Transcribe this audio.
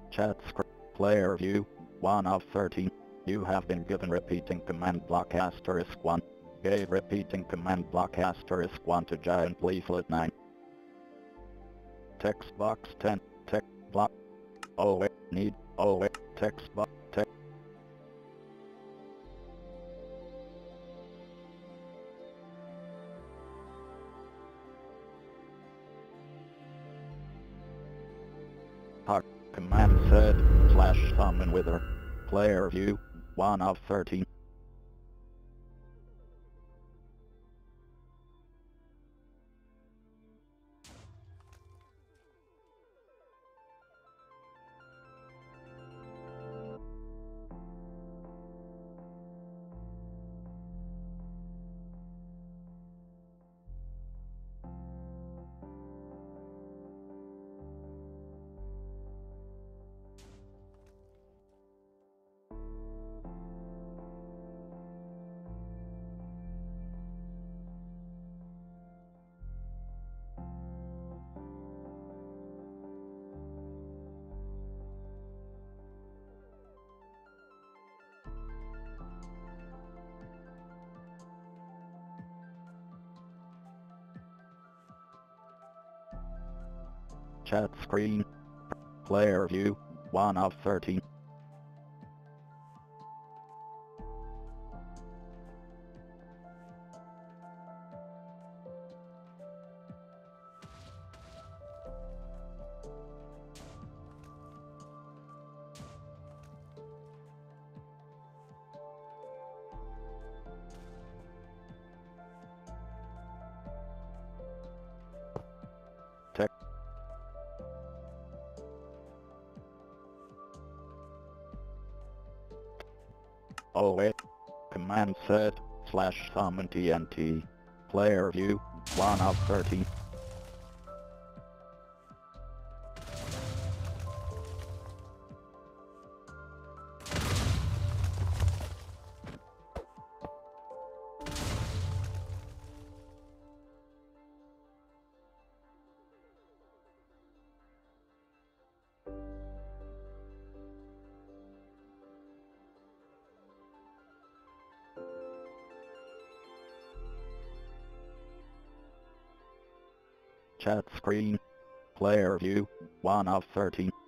Chat script. Player view. 1 of 13. You have been given repeating command block *1. Gave repeating command block *1 to Giant Leaflet 9. Text box 10. Text block. Oh wait, need. Oh wait, text box. Text. Command set / summon wither. Player view 1 of 13. Chat screen. Player view 1 of 13. Text. Oh wait. Command set / summon TNT. Player view 1 of 13. Chat screen. Player view 1 of 13.